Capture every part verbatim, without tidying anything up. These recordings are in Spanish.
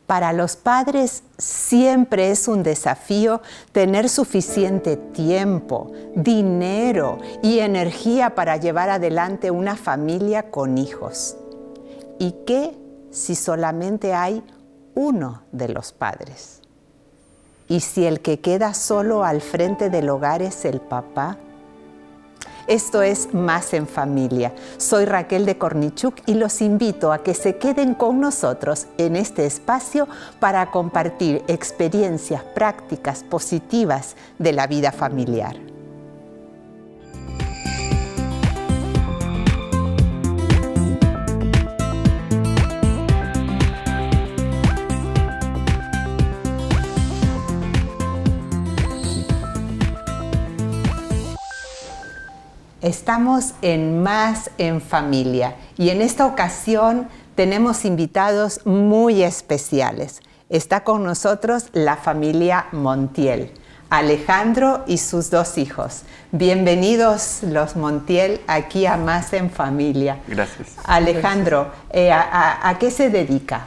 Para los padres siempre es un desafío tener suficiente tiempo, dinero y energía para llevar adelante una familia con hijos. ¿Y qué si solamente hay uno de los padres? ¿Y si el que queda solo al frente del hogar es el papá? Esto es Más en Familia. Soy Raquel de Kornichuk y los invito a que se queden con nosotros en este espacio para compartir experiencias prácticas positivas de la vida familiar. Estamos en Más en Familia y en esta ocasión tenemos invitados muy especiales. Está con nosotros la familia Montiel, Alejandro y sus dos hijos. Bienvenidos los Montiel aquí a Más en Familia. Gracias. Alejandro, eh, a, a, ¿a qué se dedica?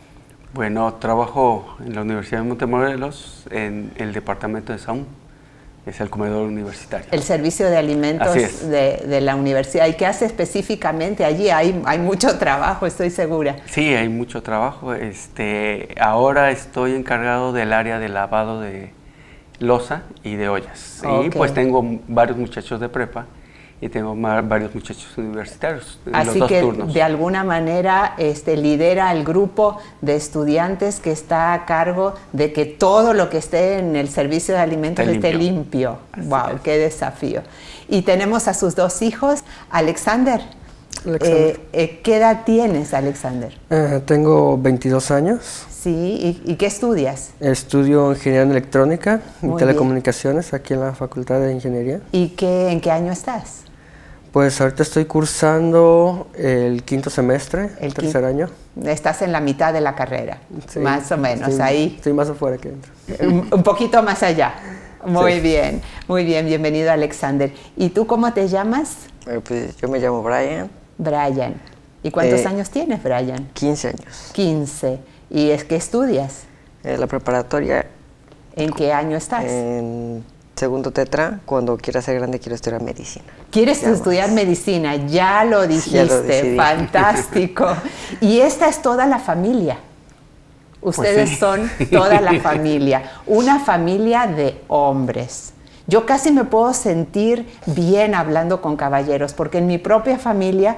Bueno, trabajo en la Universidad de Montemorelos en el departamento de SAUM. Es el comedor universitario. El servicio de alimentos de, de la universidad. ¿Y qué hace específicamente allí? Hay, hay mucho trabajo, estoy segura. Sí, hay mucho trabajo. Este, ahora estoy encargado del área de lavado de loza y de ollas. Okay. Y pues tengo varios muchachos de prepa y tengo varios muchachos universitarios en Así los dos que turnos. De alguna manera este, lidera el grupo de estudiantes que está a cargo de que todo lo que esté en el servicio de alimentos esté, esté limpio. limpio. ¡Wow! Es. ¡Qué desafío! Y tenemos a sus dos hijos. Alexander, Alexander. Eh, eh, ¿qué edad tienes, Alexander? Uh, tengo veintidós años. Sí, ¿y, y qué estudias? Estudio Ingeniería en Electrónica y Telecomunicaciones aquí en la Facultad de Ingeniería. ¿Y qué, en qué año estás? Pues ahorita estoy cursando el quinto semestre, el tercer año. Estás en la mitad de la carrera, sí, más o menos, estoy, ahí. Estoy más afuera que dentro. Un, un poquito más allá. Muy sí. bien, muy bien, bienvenido Alexander. ¿Y tú cómo te llamas? Eh, pues yo me llamo Brian. Brian. ¿Y cuántos eh, años tienes, Brian? quince años. quince. ¿Y es que estudias? Eh, la preparatoria. ¿En qué año estás? En segundo tetra. Cuando quiera ser grande quiero estudiar medicina. ¿Quieres ya estudiar más. medicina? Ya lo dijiste, ya lo fantástico. Y esta es toda la familia. Ustedes pues sí. son toda la familia, una familia de hombres. Yo casi me puedo sentir bien hablando con caballeros, porque en mi propia familia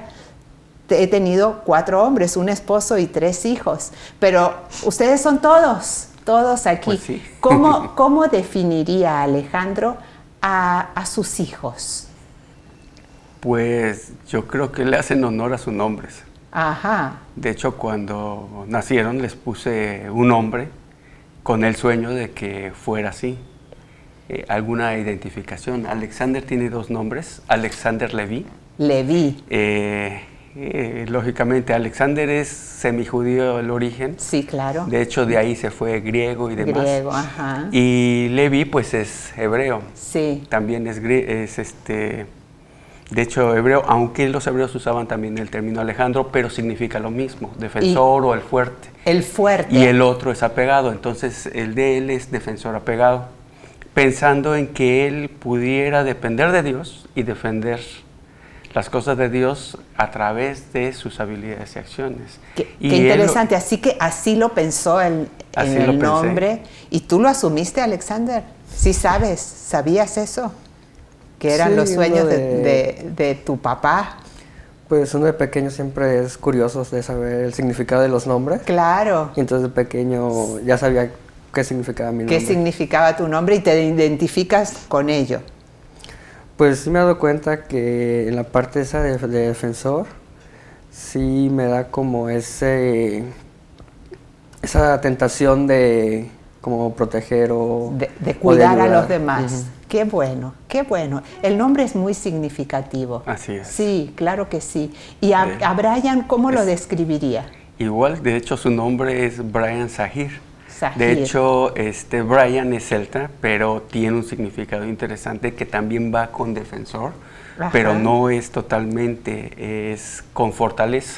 he tenido cuatro hombres, un esposo y tres hijos, pero ustedes son todos, todos aquí. Pues sí. ¿Cómo, ¿Cómo definiría Alejandro a, a sus hijos? Pues yo creo que le hacen honor a sus nombres. Ajá. De hecho, cuando nacieron les puse un nombre con el sueño de que fuera así. Eh, alguna identificación. Alexander tiene dos nombres, Alexander Leví. Leví. Eh, eh, lógicamente, Alexander es semijudío el origen. Sí, claro. De hecho, de ahí se fue griego y demás. Griego, ajá. Y Leví, pues, es hebreo. Sí. También es, es este... De hecho, hebreo, aunque los hebreos usaban también el término Alejandro, pero significa lo mismo, defensor y o el fuerte. El fuerte. Y el otro es apegado, entonces el de él es defensor apegado, pensando en que él pudiera depender de Dios y defender las cosas de Dios a través de sus habilidades y acciones. Qué, y qué interesante, lo, así que así lo pensó en, en el nombre. ¿Y tú lo asumiste, Alexander? ¿Sí sabes? ¿Sabías eso? Que eran sí, los sueños de, de, de, de tu papá. Pues uno de pequeño siempre es curioso de saber el significado de los nombres. Claro. Y entonces de pequeño ya sabía qué significaba mi nombre. ¿Qué significaba tu nombre y te identificas con ello? Pues sí me he dado cuenta que en la parte esa de, de defensor, sí me da como ese esa tentación de como proteger o de, de cuidar o de a los demás. Uh-huh. Qué bueno, qué bueno. El nombre es muy significativo. Así es. Sí, claro que sí. ¿Y a, a Brian cómo es, lo describiría? Igual, de hecho su nombre es Brian Zahir. Zahir. De hecho, este Brian es celta, pero tiene un significado interesante que también va con defensor, ajá, pero no es totalmente, es con fortaleza.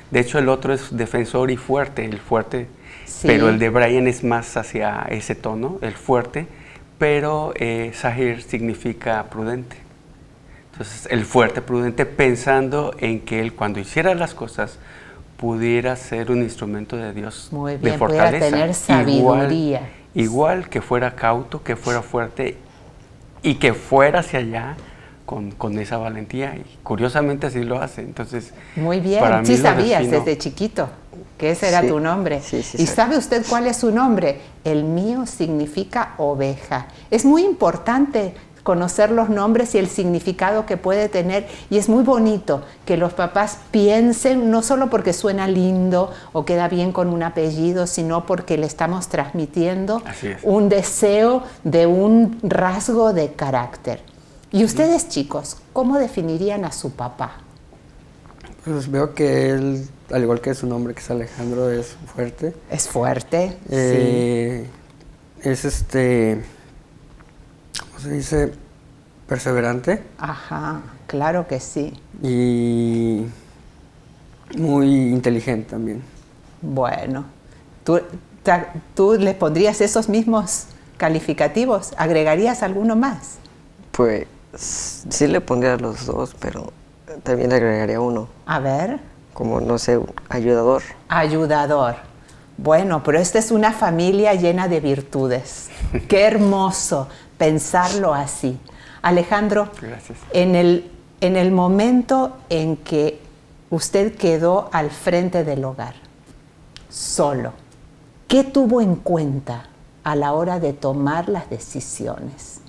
De hecho, el otro es defensor y fuerte, el fuerte, sí. Pero el de Brian es más hacia ese tono, el fuerte, pero eh, Zahir significa prudente. Entonces, el fuerte, prudente, pensando en que él cuando hiciera las cosas pudiera ser un instrumento de Dios. Muy bien, de fortaleza. Pudiera tener sabiduría. Igual, igual que fuera cauto, que fuera fuerte y que fuera hacia allá con, con esa valentía. Y curiosamente así lo hace. Entonces, muy bien, para mí sí sabías defino... desde chiquito que ese era sí, tu nombre. Sí, sí, ¿Y sí. sabe usted cuál es su nombre? El mío significa oveja. Es muy importante conocer los nombres y el significado que puede tener, y es muy bonito que los papás piensen, no solo porque suena lindo o queda bien con un apellido, sino porque le estamos transmitiendo un deseo de un rasgo de carácter. Y ustedes, chicos, ¿cómo definirían a su papá? Pues veo que él, al igual que su nombre, que es Alejandro, es fuerte. Es fuerte, eh, sí. Es este... ¿Cómo se dice? Perseverante. Ajá, claro que sí. Y muy inteligente también. Bueno, ¿tú, ¿tú les pondrías esos mismos calificativos? ¿Agregarías alguno más? Pues sí le pondría los dos, pero también le agregaría uno. A ver. Como, no sé, ayudador. Ayudador. Bueno, pero esta es una familia llena de virtudes. Qué hermoso pensarlo así. Alejandro, gracias. En el, en el momento en que usted quedó al frente del hogar, solo, ¿qué tuvo en cuenta a la hora de tomar las decisiones?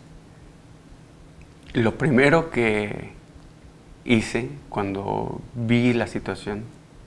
Lo primero que hice cuando vi la situación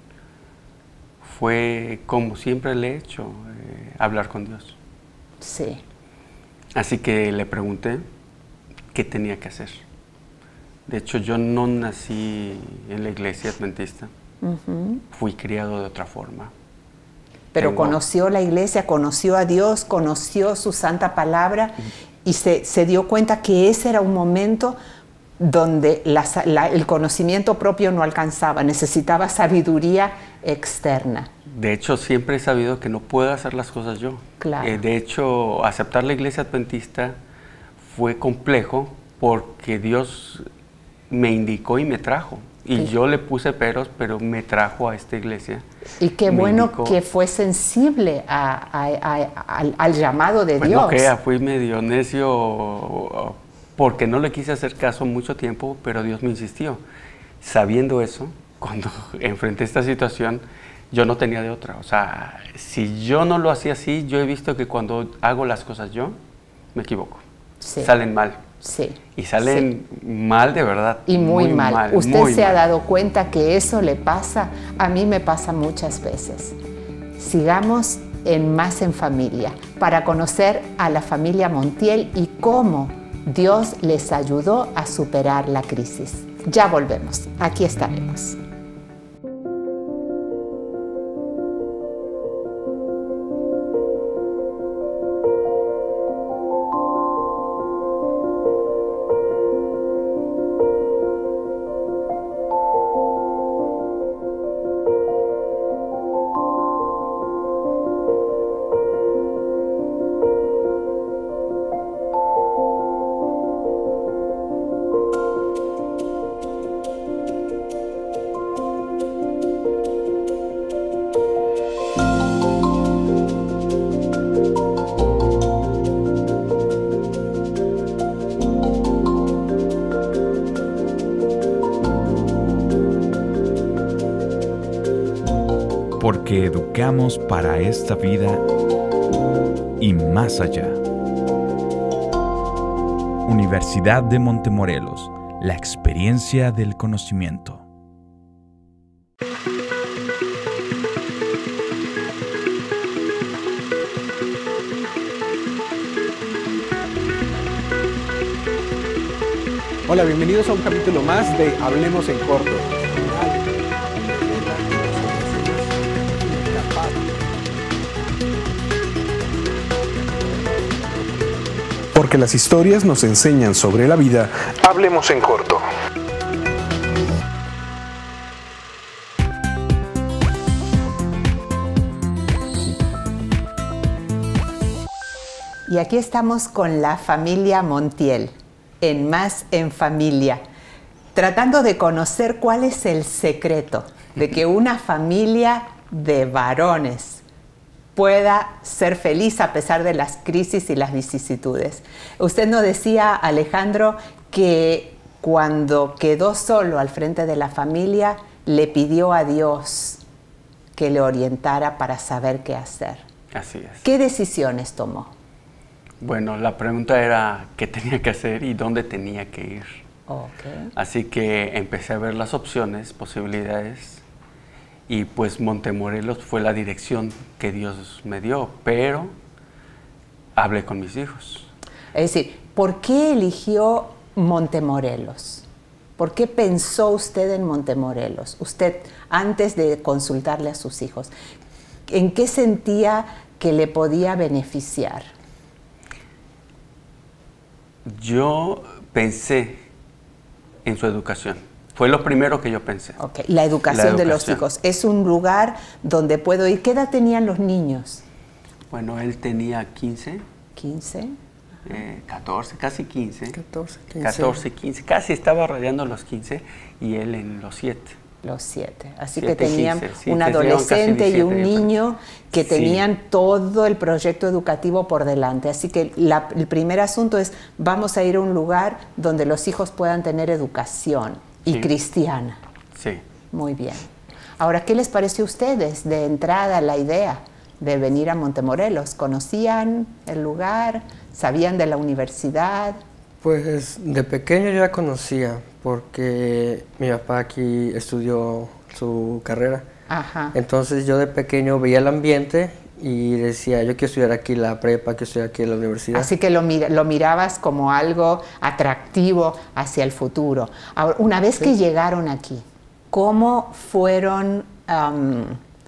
fue, como siempre le he hecho, eh, hablar con Dios. Sí. Así que le pregunté qué tenía que hacer. De hecho, yo no nací en la iglesia adventista. Uh-huh. Fui criado de otra forma. Pero Tengo... conoció la iglesia, conoció a Dios, conoció su santa palabra uh-huh. y se, se dio cuenta que ese era un momento donde la, la, el conocimiento propio no alcanzaba, necesitaba sabiduría externa. De hecho, siempre he sabido que no puedo hacer las cosas yo. Claro. Eh, de hecho, aceptar la iglesia adventista fue complejo porque Dios me indicó y me trajo. Y sí. Yo le puse peros, pero me trajo a esta iglesia. Y qué me bueno indicó, que fue sensible a, a, a, a, al, al llamado de pues Dios. No crea, fui medio necio porque no le quise hacer caso mucho tiempo, pero Dios me insistió. Sabiendo eso, cuando enfrenté esta situación, yo no tenía de otra. O sea, si yo no lo hacía así, yo he visto que cuando hago las cosas yo, me equivoco. Sí. Salen mal. Sí. Y salen sí. mal de verdad. Y muy, muy mal. mal. Usted muy se mal. ha dado cuenta que eso le pasa, a mí me pasa muchas veces. Sigamos en Más en Familia para conocer a la familia Montiel y cómo Dios les ayudó a superar la crisis. Ya volvemos. Aquí estaremos. Porque educamos para esta vida y más allá. Universidad de Montemorelos, la experiencia del conocimiento. Hola, bienvenidos a un capítulo más de Hablemos en Corto. Porque las historias nos enseñan sobre la vida, hablemos en corto. Y aquí estamos con la familia Montiel, en Más en Familia, tratando de conocer cuál es el secreto de que una familia de varones pueda ser feliz a pesar de las crisis y las vicisitudes. Usted nos decía, Alejandro, que cuando quedó solo al frente de la familia, le pidió a Dios que le orientara para saber qué hacer. Así es. ¿Qué decisiones tomó? Bueno, la pregunta era qué tenía que hacer y dónde tenía que ir. Okay. Así que empecé a ver las opciones, posibilidades, y pues Montemorelos fue la dirección que Dios me dio, pero hablé con mis hijos. Es decir, ¿por qué eligió Montemorelos? ¿Por qué pensó usted en Montemorelos? Usted, antes de consultarle a sus hijos, ¿en qué sentía que le podía beneficiar? Yo pensé en su educación. Fue lo primero que yo pensé. Okay. La educación, la educación de los hijos. Es un lugar donde puedo ir. ¿Qué edad tenían los niños? Bueno, él tenía quince. ¿quince? Eh, catorce, casi quince. catorce, quince. catorce, quince. Casi estaba rayando los quince y él en los siete. Los siete. Así siete, que tenían quince, sí, un adolescente y un niño que sí. tenían todo el proyecto educativo por delante. Así que la, el primer asunto es, vamos a ir a un lugar donde los hijos puedan tener educación y sí. cristiana. Sí. Muy bien. Ahora, ¿qué les pareció a ustedes de entrada la idea de venir a Montemorelos? ¿Conocían el lugar? ¿Sabían de la universidad? Pues de pequeño yo ya conocía, porque mi papá aquí estudió su carrera. Ajá. Entonces yo de pequeño veía el ambiente y decía, yo quiero estudiar aquí la prepa, quiero estudiar aquí la universidad. Así que lo, mir lo mirabas como algo atractivo hacia el futuro. Ahora, una vez sí. que llegaron aquí, ¿cómo fueron, um,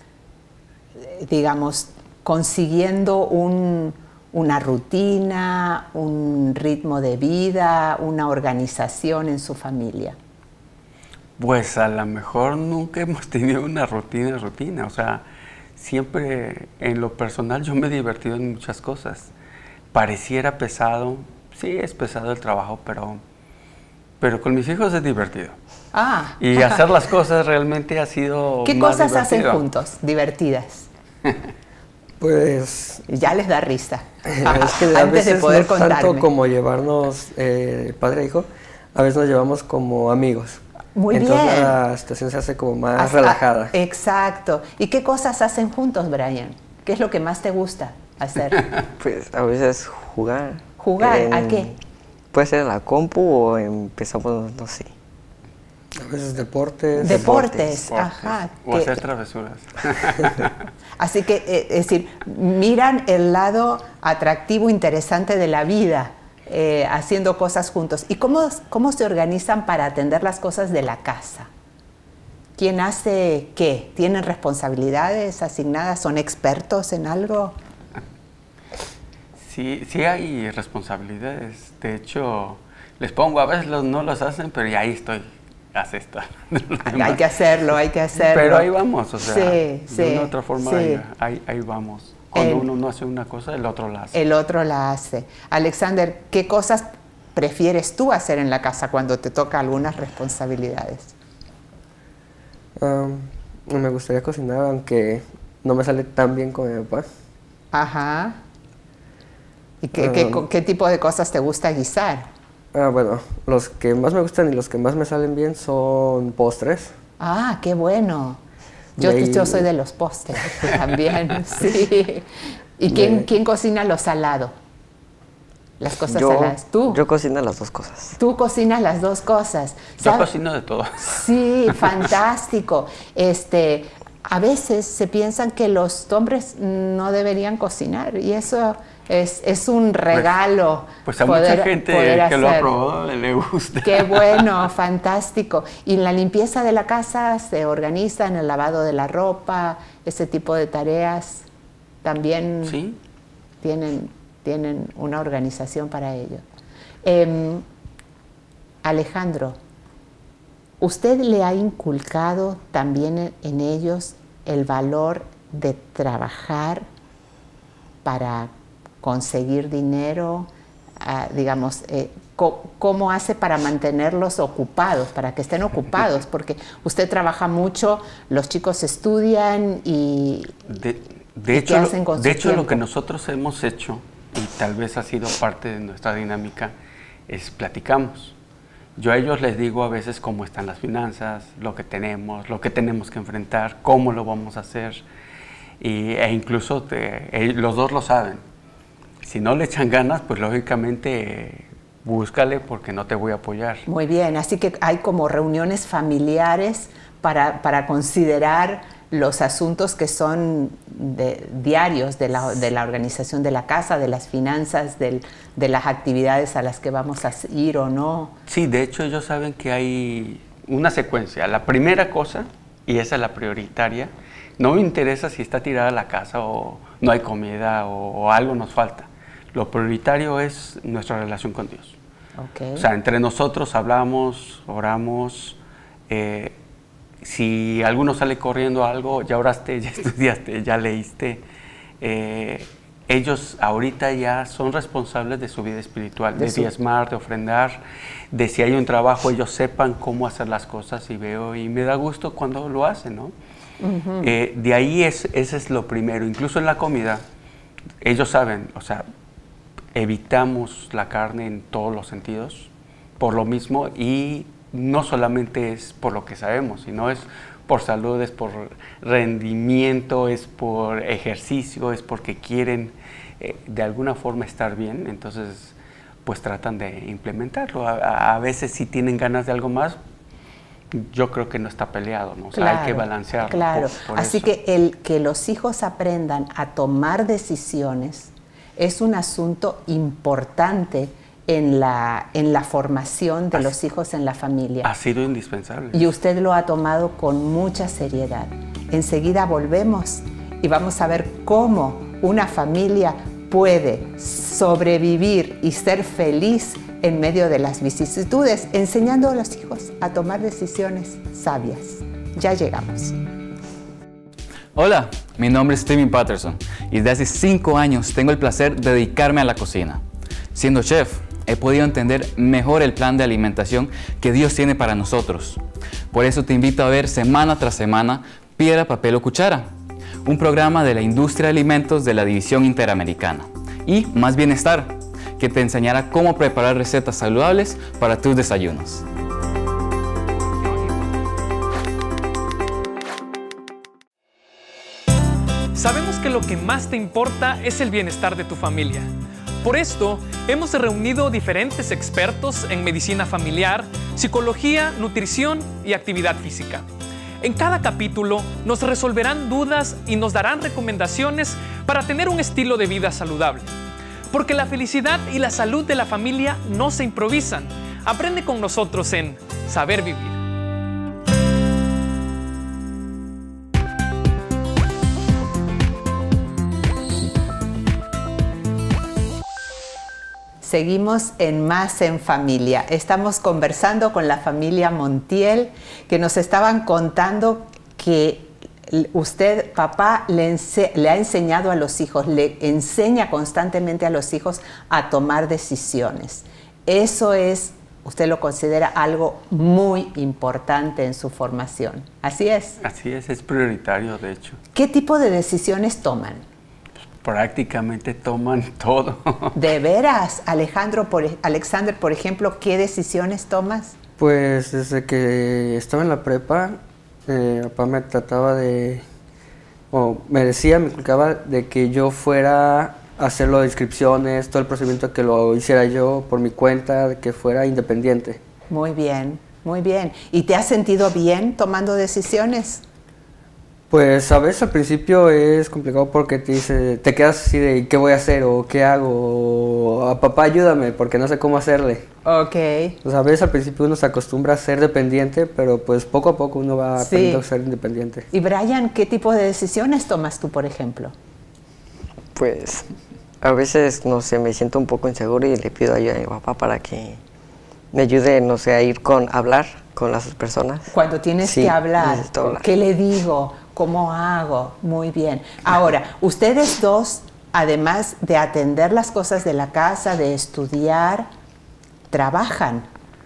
digamos, consiguiendo un... una rutina, un ritmo de vida, una organización en su familia? Pues a lo mejor nunca hemos tenido una rutina, rutina. O sea, siempre en lo personal yo me he divertido en muchas cosas. Pareciera pesado, sí es pesado el trabajo, pero, pero con mis hijos es divertido. Ah. Y hacer las cosas realmente ha sido ¿Qué más cosas divertido. hacen juntos, divertidas? Pues... ya les da risa. Es que a Antes veces de poder no contarme. tanto como llevarnos eh, padre e hijo, a veces nos llevamos como amigos. Muy Entonces bien. la situación se hace como más Hasta, relajada. Exacto. ¿Y qué cosas hacen juntos, Brian? ¿Qué es lo que más te gusta hacer? Pues a veces jugar. ¿Jugar? En, ¿A qué? Puede ser en la compu o empezamos, no sé. A veces deportes. Deportes, Deportes. ajá. O que, hacer travesuras. Así que, eh, es decir, miran el lado atractivo, interesante de la vida, eh, haciendo cosas juntos. ¿Y cómo, cómo se organizan para atender las cosas de la casa? ¿Quién hace qué? ¿Tienen responsabilidades asignadas? ¿Son expertos en algo? Sí, sí hay responsabilidades. De hecho, les pongo, a veces los, no los hacen, pero ya ahí estoy. Haz esto. Hay que hacerlo, hay que hacerlo. Pero ahí vamos, o sea, sí, de sí, una u otra forma sí. ahí, ahí, ahí vamos. Cuando el, uno no hace una cosa, el otro la hace. El otro la hace. Alexander, ¿qué cosas prefieres tú hacer en la casa cuando te toca algunas responsabilidades? Um, me gustaría cocinar, aunque no me sale tan bien como mi papá. Ajá. ¿Y qué, um, qué, qué tipo de cosas te gusta guisar? Ah, bueno, los que más me gustan y los que más me salen bien son postres. Ah, qué bueno. Yo, ahí... yo soy de los postres también, sí. ¿Y quién, de... quién cocina lo salado? Las cosas yo, saladas. ¿Tú? Yo cocino las dos cosas. Tú cocinas las dos cosas. Yo ¿sabes? cocino de todo. Sí, fantástico. Este, a veces se piensan que los hombres no deberían cocinar y eso... Es, es un regalo. Pues, pues a poder, mucha gente poder que hacer. lo ha probado le gusta. Qué bueno, fantástico. Y en la limpieza de la casa se organiza, en el lavado de la ropa, ese tipo de tareas también ¿Sí? tienen, tienen una organización para ello. Eh, Alejandro, ¿usted le ha inculcado también en, en ellos el valor de trabajar para conseguir dinero? Uh, digamos, eh, ¿cómo hace para mantenerlos ocupados, para que estén ocupados? Porque usted trabaja mucho, los chicos estudian y... De, de ¿y hecho, qué hacen con de su hecho tiempo? Lo que nosotros hemos hecho, y tal vez ha sido parte de nuestra dinámica, es platicamos. Yo a ellos les digo a veces cómo están las finanzas, lo que tenemos, lo que tenemos que enfrentar, cómo lo vamos a hacer, y, e incluso te, eh, los dos lo saben. Si no le echan ganas, pues lógicamente búscale porque no te voy a apoyar. Muy bien, así que hay como reuniones familiares para, para considerar los asuntos que son de, diarios de la, de la organización de la casa, de las finanzas, del, de las actividades a las que vamos a ir o no. Sí, de hecho ellos saben que hay una secuencia. La primera cosa, y esa es la prioritaria, no me interesa si está tirada la casa o no hay comida o, o algo nos falta. Lo prioritario es nuestra relación con Dios. Okay. O sea, entre nosotros hablamos, oramos. Eh, si alguno sale corriendo a algo, ya oraste, ya estudiaste, ya leíste. Eh, ellos ahorita ya son responsables de su vida espiritual, de, de diezmar, de ofrendar, de si hay un trabajo, ellos sepan cómo hacer las cosas y veo, y me da gusto cuando lo hacen, ¿no? Uh-huh. eh, de ahí es, ese es lo primero, incluso en la comida, ellos saben, o sea, evitamos la carne en todos los sentidos, por lo mismo, y no solamente es por lo que sabemos, sino es por salud, es por rendimiento, es por ejercicio, es porque quieren eh, de alguna forma estar bien, entonces pues tratan de implementarlo. A, a veces si tienen ganas de algo más, yo creo que no está peleado, ¿no? O sea, claro, hay que balancearlo. Claro, por, por así eso. que el que los hijos aprendan a tomar decisiones es un asunto importante en la, en la formación de ha, los hijos en la familia. Ha sido indispensable. Y usted lo ha tomado con mucha seriedad. Enseguida volvemos y vamos a ver cómo una familia puede sobrevivir y ser feliz en medio de las vicisitudes, enseñando a los hijos a tomar decisiones sabias. Ya llegamos. Hola, mi nombre es Steven Patterson y desde hace cinco años tengo el placer de dedicarme a la cocina. Siendo chef, he podido entender mejor el plan de alimentación que Dios tiene para nosotros. Por eso te invito a ver semana tras semana Piedra, Papel o Cuchara, un programa de la industria de alimentos de la División Interamericana, y Más Bienestar, que te enseñará cómo preparar recetas saludables para tus desayunos. Sabemos que lo que más te importa es el bienestar de tu familia. Por esto, hemos reunido diferentes expertos en medicina familiar, psicología, nutrición y actividad física. En cada capítulo nos resolverán dudas y nos darán recomendaciones para tener un estilo de vida saludable. Porque la felicidad y la salud de la familia no se improvisan. Aprende con nosotros en Saber Vivir. Seguimos en Más en Familia. Estamos conversando con la familia Montiel, que nos estaban contando que usted, papá, le, ense le ha enseñado a los hijos, le enseña constantemente a los hijos a tomar decisiones. Eso es, usted lo considera algo muy importante en su formación. ¿Así es? Así es, es prioritario, de hecho. ¿Qué tipo de decisiones toman? Prácticamente toman todo. ¿De veras, Alejandro, por, Alexander, por ejemplo, qué decisiones tomas? Pues desde que estaba en la prepa, eh, papá me trataba de, o me decía, me inculcaba de que yo fuera a hacer las inscripciones, todo el procedimiento que lo hiciera yo por mi cuenta, de que fuera independiente. Muy bien, muy bien. ¿Y te has sentido bien tomando decisiones? Pues a veces al principio es complicado porque te dice, te quedas así de ¿qué voy a hacer? O ¿qué hago? O a papá ayúdame porque no sé cómo hacerle. Ok. Pues a veces al principio uno se acostumbra a ser dependiente, pero pues poco a poco uno va sí. aprendiendo a ser independiente. Y Brian, ¿qué tipo de decisiones tomas tú, por ejemplo? Pues a veces, no sé, me siento un poco inseguro y le pido ayuda a mi papá para que me ayude, no sé, a ir con, a hablar con las personas. Cuando tienes sí, que hablar, hablar, ¿qué le digo? ¿Cómo hago? Muy bien. Ahora, ustedes dos además de atender las cosas de la casa, de estudiar, trabajan.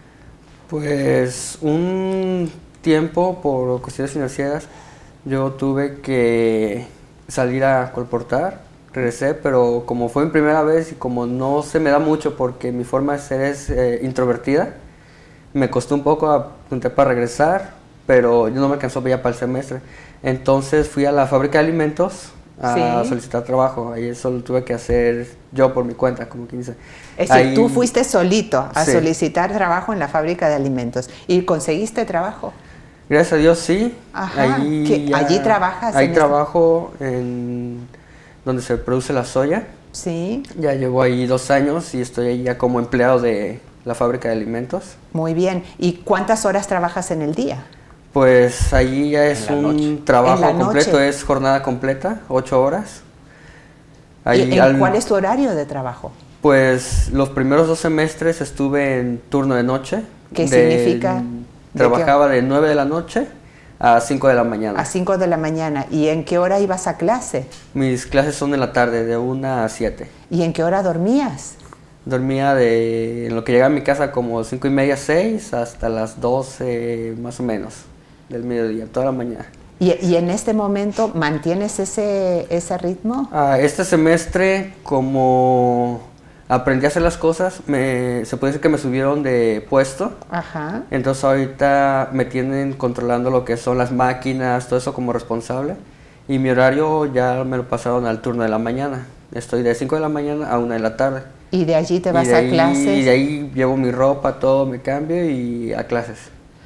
Pues un tiempo, por cuestiones financieras, yo tuve que salir a colportar, regresé, pero como fue mi primera vez y como no se me da mucho porque mi forma de ser es eh, introvertida, me costó un poco apuntar para regresar, pero yo no me alcanzó ya para el semestre. Entonces fui a la fábrica de alimentos a sí. solicitar trabajo. Ahí eso lo tuve que hacer yo por mi cuenta, como quien dice. Es decir, tú fuiste solito a sí. solicitar trabajo en la fábrica de alimentos. ¿Y conseguiste trabajo? Gracias a Dios, sí. Ajá. Ahí ya, ¿allí trabajas? Ahí en trabajo este? en donde se produce la soya. Sí. Ya llevo ahí dos años y estoy ahí ya como empleado de la fábrica de alimentos. Muy bien. ¿Y cuántas horas trabajas en el día? Pues ahí ya es un noche. trabajo completo, noche. es jornada completa, ocho horas. Ahí ¿Y en al, cuál es tu horario de trabajo? Pues los primeros dos semestres estuve en turno de noche. ¿Qué de, significa? Trabajaba ¿de, de nueve de la noche a cinco de la mañana. A cinco de la mañana. ¿Y en qué hora ibas a clase? Mis clases son en la tarde, de una a siete. ¿Y en qué hora dormías? Dormía de en lo que llegaba a mi casa como cinco y media, seis, hasta las doce más o menos del mediodía, toda la mañana. ¿Y, y en este momento mantienes ese, ese ritmo? Ah, este semestre, como aprendí a hacer las cosas, me, se puede decir que me subieron de puesto. Ajá. Entonces ahorita me tienen controlando lo que son las máquinas, todo eso como responsable. Y mi horario ya me lo pasaron al turno de la mañana. Estoy de cinco de la mañana a una de la tarde. ¿Y de allí te vas de a ahí, clases? Y de ahí llevo mi ropa, todo, me cambio y a clases.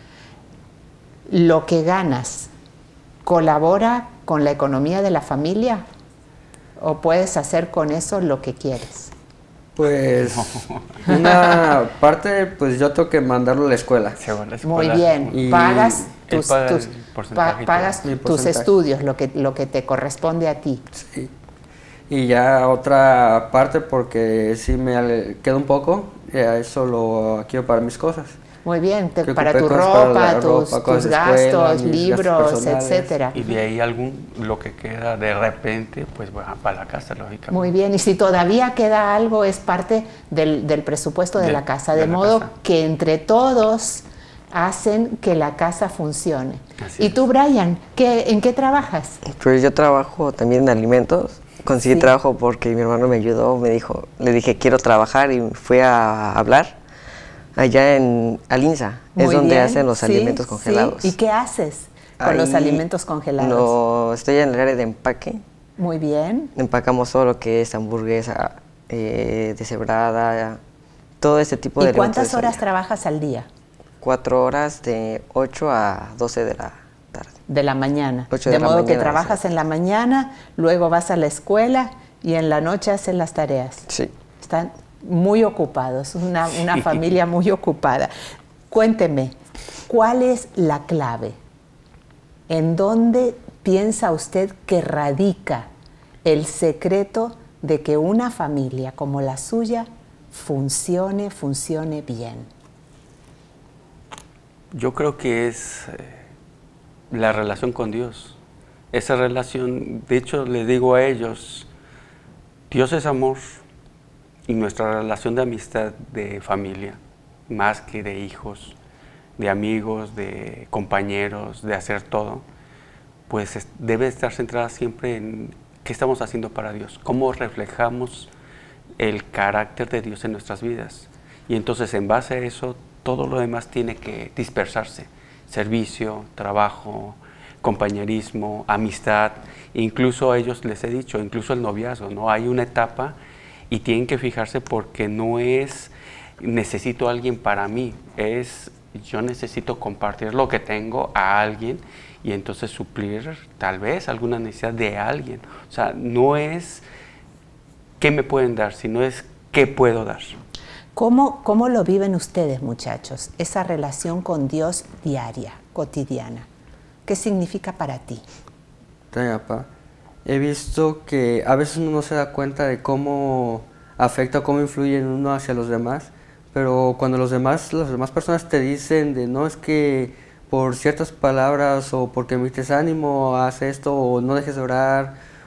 ¿Lo que ganas colabora con la economía de la familia? ¿O puedes hacer con eso lo que quieres? Pues una parte, pues yo tengo que mandarlo a la escuela. Sí, bueno, la escuela. Muy bien, y pagas tus, paga tus, pa, pagas tus estudios, lo que, lo que te corresponde a ti. Sí. Y ya otra parte, porque sí me queda un poco, ya eso lo quiero para mis cosas. Muy bien, te, para tu ropa, para tus, ropa, tus gastos, escuela, libros, gastos etcétera. Y de ahí algún, lo que queda de repente, pues bueno, para la casa, lógicamente. Muy bien, y si todavía queda algo, es parte del, del presupuesto de, de la casa, de, de modo casa. que entre todos hacen que la casa funcione. Así y tú, Brian, ¿qué, ¿en qué trabajas? Pues yo trabajo también en alimentos. Conseguí sí. trabajo porque mi hermano me ayudó, me dijo, le dije quiero trabajar y fui a hablar allá en Alinsa, es donde bien. hacen los sí, alimentos congelados. Sí. ¿Y qué haces con Ahí los alimentos congelados? No, estoy en el área de empaque. Muy bien. Empacamos todo lo que es hamburguesa, eh, deshebrada, todo ese tipo de alimentos. ¿Y cuántas horas trabajas al día? Cuatro horas de ocho a doce de la tarde. De la mañana. De, de la modo mañana, que trabajas sí. en la mañana, luego vas a la escuela y en la noche haces las tareas. Sí. Están muy ocupados, una, una familia muy ocupada. Cuénteme, ¿cuál es la clave? ¿En dónde piensa usted que radica el secreto de que una familia como la suya funcione, funcione bien? Yo creo que es eh, la relación con Dios. Esa relación, de hecho, le digo a ellos, Dios es amor. Y nuestra relación de amistad, de familia, más que de hijos, de amigos, de compañeros, de hacer todo, pues es, debe estar centrada siempre en qué estamos haciendo para Dios, cómo reflejamos el carácter de Dios en nuestras vidas. Y entonces en base a eso, todo lo demás tiene que dispersarse. Servicio, trabajo, compañerismo, amistad, incluso a ellos les he dicho, incluso el noviazgo, ¿no? Hay una etapa y tienen que fijarse porque no es necesito a alguien para mí, es yo necesito compartir lo que tengo a alguien y entonces suplir tal vez alguna necesidad de alguien. O sea, no es qué me pueden dar, sino es qué puedo dar. ¿Cómo, cómo lo viven ustedes, muchachos, esa relación con Dios diaria, cotidiana? ¿Qué significa para ti? Papá. He visto que a veces uno no se da cuenta de cómo afecta o cómo influye en uno hacia los demás, pero cuando los demás, las demás personas te dicen de no es que por ciertas palabras o porque me dices ánimo, haz esto o no dejes de orar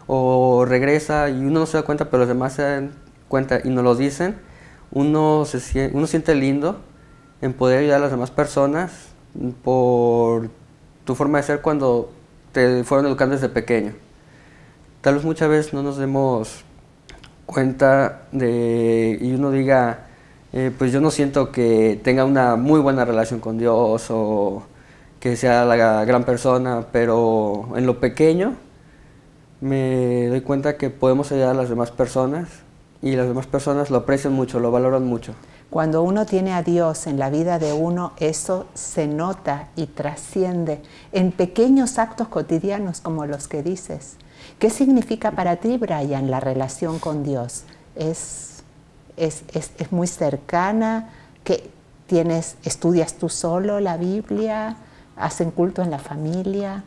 o regresa y uno no se da cuenta, pero los demás se dan cuenta y nos lo dicen, uno, se, uno siente lindo en poder ayudar a las demás personas por tu forma de ser cuando te fueron educando desde pequeño. Tal vez muchas veces no nos demos cuenta de, y uno diga, eh, pues yo no siento que tenga una muy buena relación con Dios o que sea la gran persona, pero en lo pequeño me doy cuenta que podemos ayudar a las demás personas y las demás personas lo aprecian mucho, lo valoran mucho. Cuando uno tiene a Dios en la vida de uno, eso se nota y trasciende en pequeños actos cotidianos como los que dices. ¿Qué significa para ti, Brian, la relación con Dios? ¿Es, es, es, es muy cercana? ¿Qué, tienes, ¿Estudias tú solo la Biblia? ¿Hacen culto en la familia?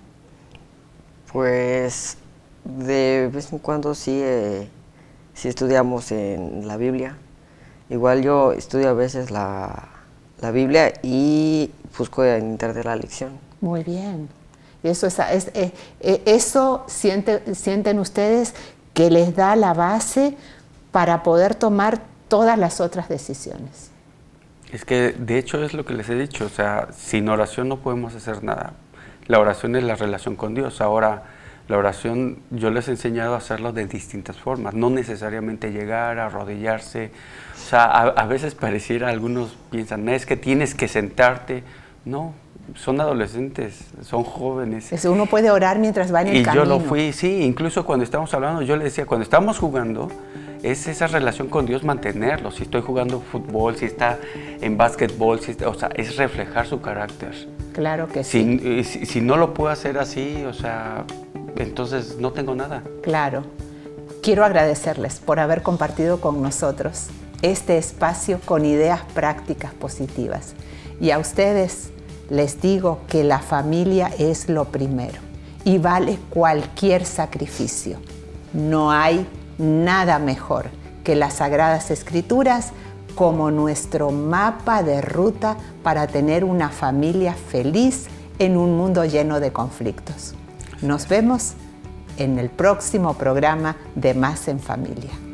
Pues de vez en cuando sí, eh, sí estudiamos en la Biblia. Igual yo estudio a veces la, la Biblia y busco en internet la lección. Muy bien. Eso, es, es, es, eso siente, sienten ustedes que les da la base para poder tomar todas las otras decisiones. Es que de hecho es lo que les he dicho, o sea, sin oración no podemos hacer nada. La oración es la relación con Dios. Ahora, la oración yo les he enseñado a hacerlo de distintas formas, no necesariamente llegar a arrodillarse. O sea, a, a veces pareciera, algunos piensan, es que tienes que sentarte. No, son adolescentes, son jóvenes. Eso uno puede orar mientras va en el y camino. Y yo lo fui, sí, incluso cuando estábamos hablando, yo le decía, cuando estamos jugando, es esa relación con Dios mantenerlo. Si estoy jugando fútbol, si está en básquetbol, si está, o sea, es reflejar su carácter. Claro que sí. Si, si, si no lo puedo hacer así, o sea, entonces no tengo nada. Claro. Quiero agradecerles por haber compartido con nosotros este espacio con ideas prácticas positivas. Y a ustedes les digo que la familia es lo primero y vale cualquier sacrificio. No hay nada mejor que las Sagradas Escrituras como nuestro mapa de ruta para tener una familia feliz en un mundo lleno de conflictos. Nos vemos en el próximo programa de Más en Familia.